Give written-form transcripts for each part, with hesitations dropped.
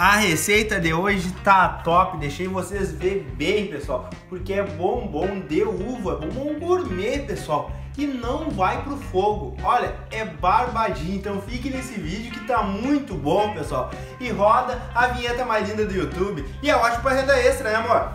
A receita de hoje tá top, deixei vocês ver bem, pessoal, porque é bombom de uva, bombom gourmet, pessoal, e não vai pro fogo. Olha, é barbadinho, então fique nesse vídeo que tá muito bom, pessoal. E roda a vinheta mais linda do YouTube, e é ótimo pra renda extra, né, amor?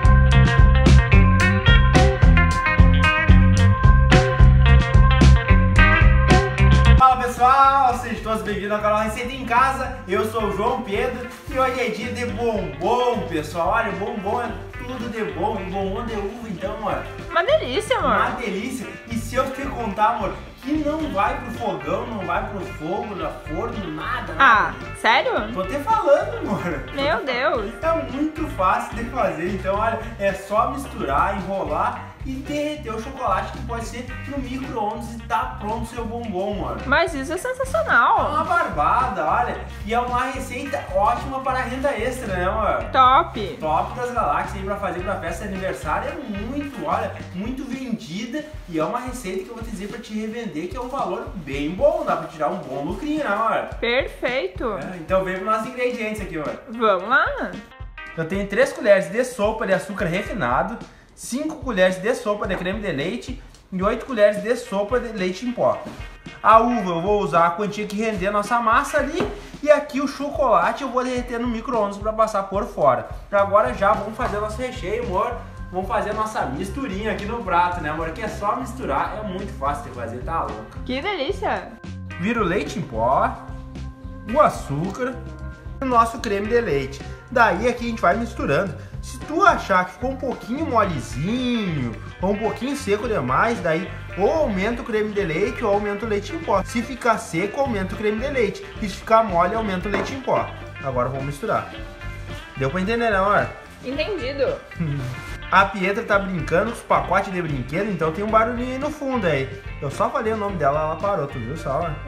Pessoal, sejam todos bem-vindos ao canal Receita em Casa. Eu sou o João Pedro e hoje é dia de bombom, pessoal. Olha, bombom é tudo de bom e bombom de uva, então, amor. Uma delícia, amor. Uma delícia. E se eu te contar, amor, que não vai pro fogão, não vai pro fogo, no forno, nada. Ah, sério? Tô até falando, amor. Meu Deus. É muito fácil de fazer, então, olha, é só misturar, enrolar e derreter o chocolate, que pode ser no micro-ondas, e tá pronto o seu bombom, mano. Mas isso é É sensacional. uma barbada, olha. E é uma receita ótima para renda extra, né, amor? Top. Top das galáxias aí pra fazer pra festa de aniversário. É muito, olha, muito vendida. E é uma receita que eu vou te dizer pra te revender, que é um valor bem bom. Dá pra tirar um bom lucrinho, né, amor? Perfeito. Então vem pros nossos ingredientes aqui, amor. Vamos lá. Eu tenho 3 colheres de sopa de açúcar refinado, 5 colheres de sopa de creme de leite e 8 colheres de sopa de leite em pó. A uva eu vou usar a quantia que render a nossa massa ali, e aqui o chocolate eu vou derreter no micro-ondas para passar por fora. Agora já vamos fazer o nosso recheio, amor. Vamos fazer a nossa misturinha aqui no prato, né, amor? Que é só misturar, é muito fácil de fazer, tá louco. Que delícia. Vira o leite em pó, o açúcar e o nosso creme de leite. Daí aqui a gente vai misturando. Se tu achar que ficou um pouquinho molezinho ou um pouquinho seco demais, daí ou aumenta o creme de leite ou aumenta o leite em pó. Se ficar seco, aumenta o creme de leite. E se ficar mole, aumenta o leite em pó. Agora vamos misturar. Deu pra entender, né, amor? Entendido. A Pietra tá brincando com os pacotes de brinquedo, então tem um barulhinho aí no fundo aí. Eu só falei o nome dela, ela parou, tu viu só, né?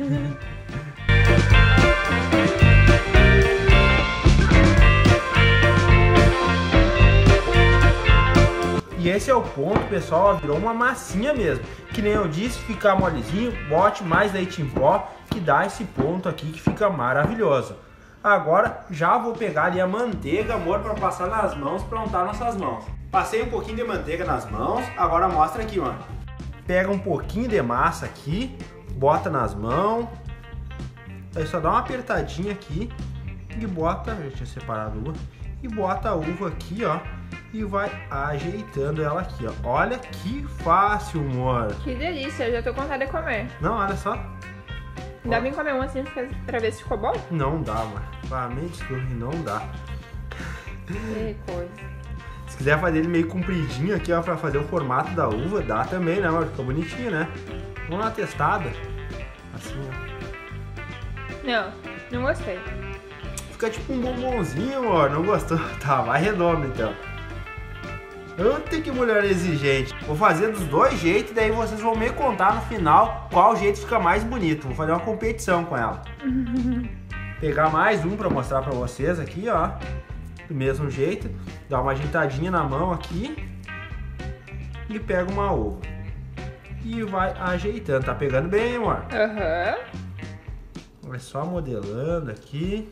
E esse é o ponto, pessoal, ó, virou uma massinha mesmo. Que nem eu disse, ficar molezinho, bote mais leite em pó, que dá esse ponto aqui que fica maravilhoso. Agora já vou pegar ali a manteiga, amor, para passar nas mãos, para untar nossas mãos. Passei um pouquinho de manteiga nas mãos, agora mostra aqui, mano. Pega um pouquinho de massa aqui, bota nas mãos. Aí só dá uma apertadinha aqui e bota, eu tinha separado a uva, e bota a uva aqui, ó. E vai ajeitando ela aqui, ó. Olha que fácil, amor. Que delícia, já tô com vontade de comer. Não, olha só. Dá pra comer um assim pra ver se ficou bom? Não dá, amor. Realmente não dá. Que coisa. Se quiser fazer ele meio compridinho aqui, ó, pra fazer o formato da uva, dá também, né, amor? Fica bonitinho, né? Vamos dar uma testada. Assim, ó. Não gostei. Fica tipo um bombonzinho, amor. Não gostou? Tá, vai redondo, então. Eu tenho que mulher exigente. Vou fazer dos dois jeitos, daí vocês vão me contar no final qual jeito fica mais bonito. Vou fazer uma competição com ela. Pegar mais um pra mostrar pra vocês aqui, ó. Do mesmo jeito. Dá uma ajeitadinha na mão aqui. E pega uma uva. E vai ajeitando. Tá pegando bem, amor? Aham. Vai só modelando aqui.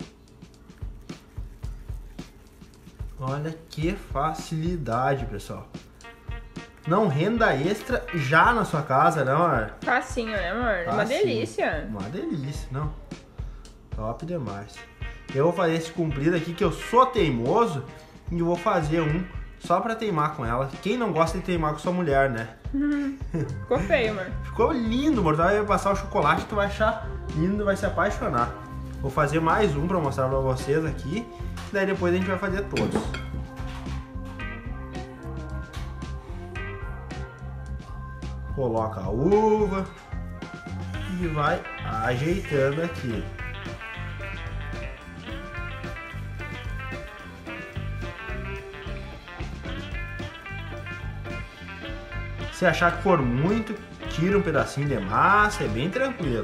Olha que facilidade, pessoal. Não renda extra já na sua casa, não, amor? Facinho, né, amor? Facinho. Uma delícia. Uma delícia, não. Top demais. Eu vou fazer esse comprido aqui, que eu sou teimoso, e vou fazer um só pra teimar com ela. Quem não gosta de teimar com sua mulher, né? Ficou feio, amor. Ficou lindo, amor. Tu vai passar o chocolate, tu vai achar lindo, vai se apaixonar. Vou fazer mais um pra mostrar pra vocês aqui. Daí depois a gente vai fazer todos. Coloca a uva e vai ajeitando aqui. Se achar que for muito, tira um pedacinho de massa, é bem tranquilo.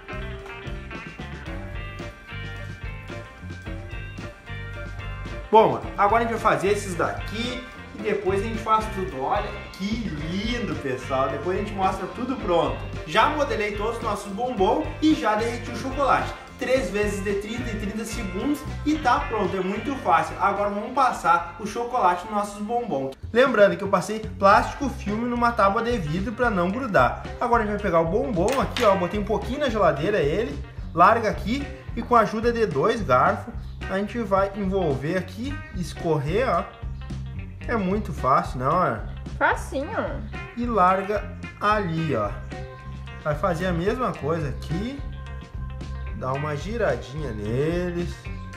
Bom, agora a gente vai fazer esses daqui e depois a gente faz tudo. Olha que lindo, pessoal. Depois a gente mostra tudo pronto. Já modelei todos os nossos bombons e já derreti o chocolate. 3 vezes de 30 em 30 segundos e tá pronto, é muito fácil. Agora vamos passar o chocolate nos nossos bombons. Lembrando que eu passei plástico filme numa tábua de vidro para não grudar. Agora a gente vai pegar o bombom aqui, ó, botei um pouquinho na geladeira ele, larga aqui e com a ajuda de 2 garfos a gente vai envolver aqui, escorrer, ó. É muito fácil, não é? Facinho. E larga ali, ó. Vai fazer a mesma coisa aqui. Dá uma giradinha neles.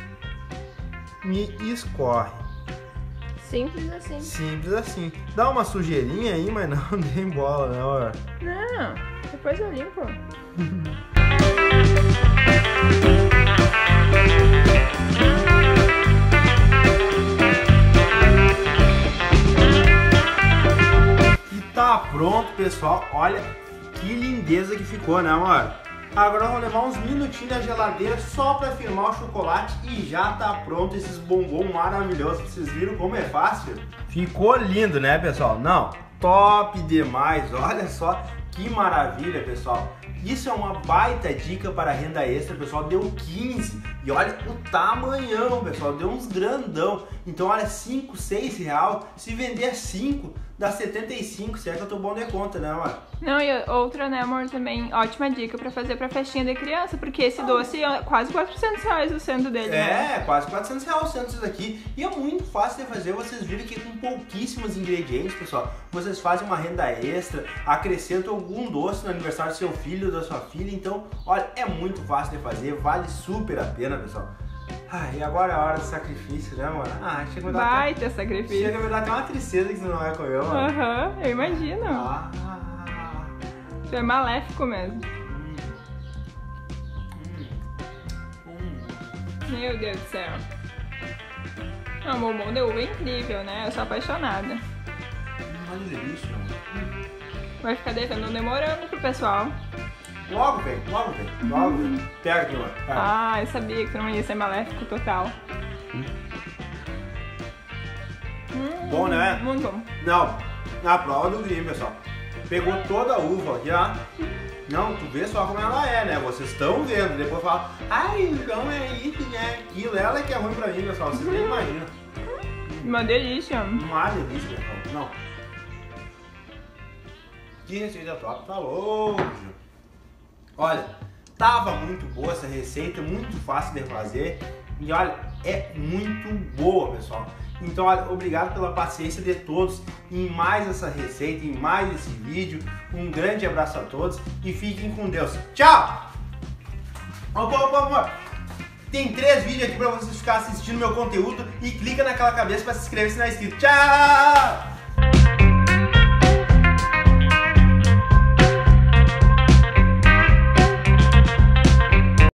E escorre. Simples assim. Simples assim. Dá uma sujeirinha aí, mas não dê bola, não, ó. Não, depois eu limpo. Tá pronto, pessoal. Olha que lindeza que ficou, né, amor? Agora vamos levar uns minutinhos na geladeira só para firmar o chocolate e já tá pronto esses bombons maravilhosos. Vocês viram como é fácil? Ficou lindo, né, pessoal? Não, top demais. Olha só que maravilha, pessoal. Isso é uma baita dica para renda extra, pessoal. Deu 15 e olha o tamanhão, pessoal. Deu uns grandão. Então olha, 5, 6 real. Se vender 5, dá 75, certo? Eu tô bom de conta, né, amor? Não, e outra, né, amor, também ótima dica pra fazer pra festinha de criança, porque esse doce é quase 400 reais o centro dele, né? É, quase 400 reais o centro daqui. E é muito fácil de fazer, vocês viram que com pouquíssimos ingredientes, pessoal, vocês fazem uma renda extra, acrescentam algum doce no aniversário do seu filho ou da sua filha. Então, olha, é muito fácil de fazer, vale super a pena, pessoal. Ah, e agora é a hora do sacrifício, né, mano? Ah, chega a me dar Vai ter sacrifício. Chega a me dar até uma tristeza que você não vai comer, mano. Aham, eu imagino. Ah. Tu é maléfico mesmo. Meu Deus do céu. Não, o bombom de uva é incrível, né? Eu sou apaixonada. Olha que delícia. Vai ficar demorando pro pessoal. Logo vem, logo vem, logo vem. Pega aqui, mano. Pega. Ah, eu sabia que tu não ia ser maléfico total. Bom, né? Muito bom. Não, na prova do crime, pessoal. Pegou toda a uva aqui, ó. Não, tu vê só como ela é, né? Vocês estão vendo. Depois fala, ai, então é isso, né? Aquilo, ela é que é ruim pra mim, pessoal. Vocês nem imaginam. Uma delícia. Uma delícia, pessoal. Não. Que receita top, tá louco. Olha, tava muito boa essa receita, muito fácil de fazer. E olha, é muito boa, pessoal. Então, olha, obrigado pela paciência de todos em mais essa receita, em mais esse vídeo. Um grande abraço a todos e fiquem com Deus. Tchau! Opa. Tem 3 vídeos aqui para vocês ficarem assistindo meu conteúdo e clica naquela cabeça para se inscrever se não é inscrito. Tchau!